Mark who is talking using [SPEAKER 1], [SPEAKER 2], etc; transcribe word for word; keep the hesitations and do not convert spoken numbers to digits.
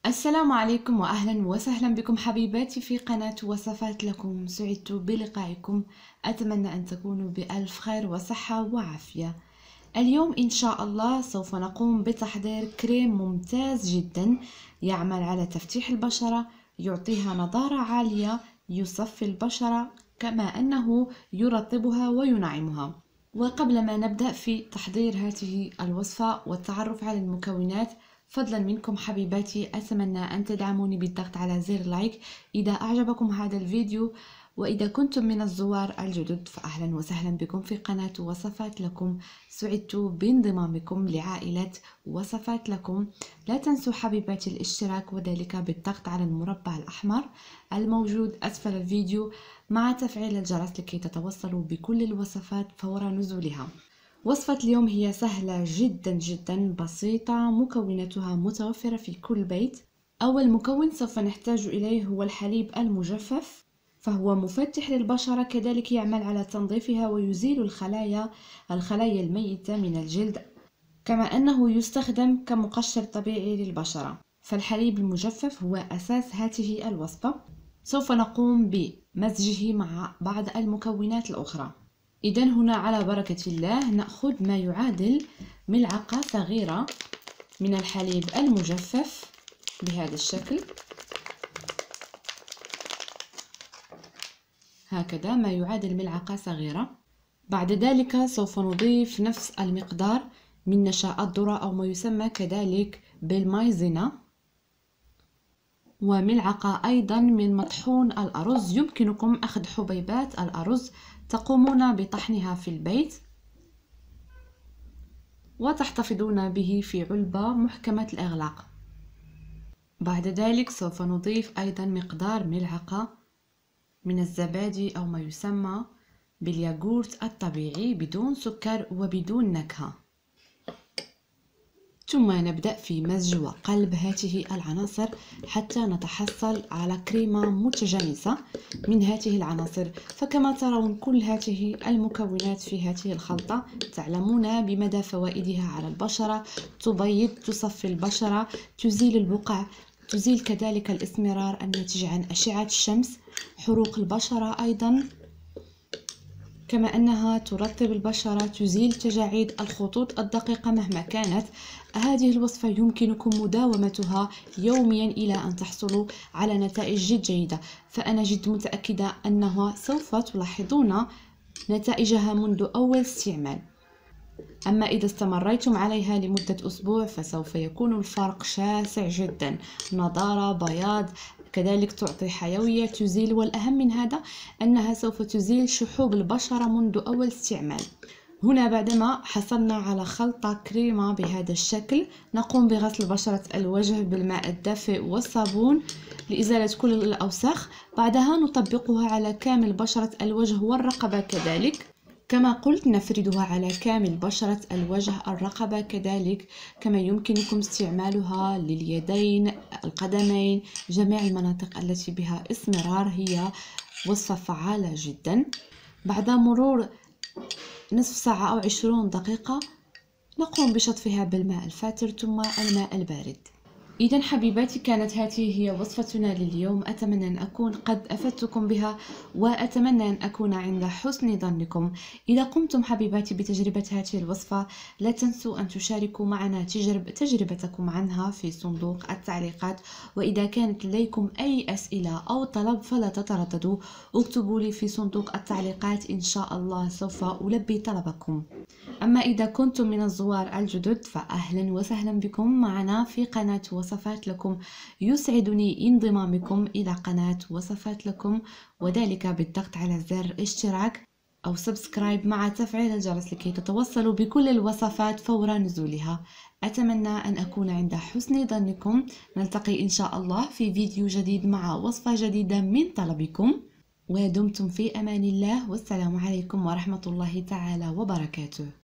[SPEAKER 1] السلام عليكم وأهلا وسهلا بكم حبيباتي في قناة وصفات لكم. سعدت بلقائكم، أتمنى أن تكونوا بألف خير وصحة وعافية. اليوم إن شاء الله سوف نقوم بتحضير كريم ممتاز جدا يعمل على تفتيح البشرة، يعطيها نضارة عالية، يصفي البشرة كما أنه يرطبها وينعمها. وقبل ما نبدأ في تحضير هذه الوصفة والتعرف على المكونات، فضلا منكم حبيباتي أتمنى أن تدعموني بالضغط على زر لايك إذا أعجبكم هذا الفيديو. وإذا كنتم من الزوار الجدد فأهلا وسهلا بكم في قناة وصفات لكم. سعدت بانضمامكم لعائلة وصفات لكم. لا تنسوا حبيباتي الاشتراك وذلك بالضغط على المربع الأحمر الموجود أسفل الفيديو مع تفعيل الجرس لكي تتوصلوا بكل الوصفات فور نزولها. وصفة اليوم هي سهلة جدا جدا بسيطة، مكوناتها متوفرة في كل بيت. أول مكون سوف نحتاج إليه هو الحليب المجفف، فهو مفتح للبشرة، كذلك يعمل على تنظيفها ويزيل الخلايا الخلايا الميتة من الجلد، كما أنه يستخدم كمقشر طبيعي للبشرة. فالحليب المجفف هو أساس هذه الوصفة. سوف نقوم بمزجه مع بعض المكونات الأخرى. إذن هنا على بركة الله نأخذ ما يعادل ملعقة صغيرة من الحليب المجفف بهذا الشكل، هكذا ما يعادل ملعقة صغيرة. بعد ذلك سوف نضيف نفس المقدار من نشاء الذرة أو ما يسمى كذلك بالمايزينا، وملعقة أيضا من مطحون الأرز. يمكنكم أخذ حبيبات الأرز تقومون بطحنها في البيت وتحتفظون به في علبة محكمة الإغلاق. بعد ذلك سوف نضيف أيضا مقدار ملعقة من الزبادي أو ما يسمى بالياغورت الطبيعي بدون سكر وبدون نكهة. ثم نبدأ في مزج وقلب هذه العناصر حتى نتحصل على كريمة متجانسة من هذه العناصر. فكما ترون كل هذه المكونات في هذه الخلطة تعلمون بمدى فوائدها على البشرة. تبيض، تصفي البشرة، تزيل البقع، تزيل كذلك الاسمرار الناتج عن أشعة الشمس، حروق البشرة أيضا، كما أنها ترطب البشرة، تزيل تجاعيد الخطوط الدقيقة مهما كانت. هذه الوصفة يمكنكم مداومتها يوميا إلى أن تحصلوا على نتائج جد جيدة، فأنا جد متأكدة أنها سوف تلاحظون نتائجها منذ أول استعمال. أما إذا استمريتم عليها لمدة أسبوع فسوف يكون الفرق شاسع جدا، نضارة، بياض، كذلك تعطي حيوية، تزيل، والأهم من هذا أنها سوف تزيل شحوب البشرة منذ أول استعمال. هنا بعدما حصلنا على خلطة كريمة بهذا الشكل نقوم بغسل بشرة الوجه بالماء الدافئ والصابون لإزالة كل الأوساخ. بعدها نطبقها على كامل بشرة الوجه والرقبة كذلك. كما قلت نفردها على كامل بشرة الوجه، الرقبة كذلك، كما يمكنكم استعمالها لليدين، القدمين، جميع المناطق التي بها اسمرار. هي وصفة فعالة جدا. بعد مرور نصف ساعة أو عشرون دقيقة نقوم بشطفها بالماء الفاتر ثم الماء البارد. إذن حبيباتي كانت هذه هي وصفتنا لليوم. أتمنى أن أكون قد أفدتكم بها وأتمنى أن أكون عند حسن ظنكم. إذا قمتم حبيباتي بتجربة هذه الوصفة لا تنسوا أن تشاركوا معنا تجرب تجربتكم عنها في صندوق التعليقات. وإذا كانت لديكم أي أسئلة أو طلب فلا تترددوا، اكتبوا لي في صندوق التعليقات، إن شاء الله سوف ألبي طلبكم. أما إذا كنتم من الزوار الجدد فأهلا وسهلا بكم معنا في قناة وصفات لكم. يسعدني انضمامكم إلى قناة وصفات لكم، وذلك بالضغط على زر اشتراك أو سبسكرايب مع تفعيل الجرس لكي تتوصلوا بكل الوصفات فور نزولها. أتمنى أن أكون عند حسن ظنكم. نلتقي إن شاء الله في فيديو جديد مع وصفة جديدة من طلبكم، ودمتم في أمان الله، والسلام عليكم ورحمة الله تعالى وبركاته.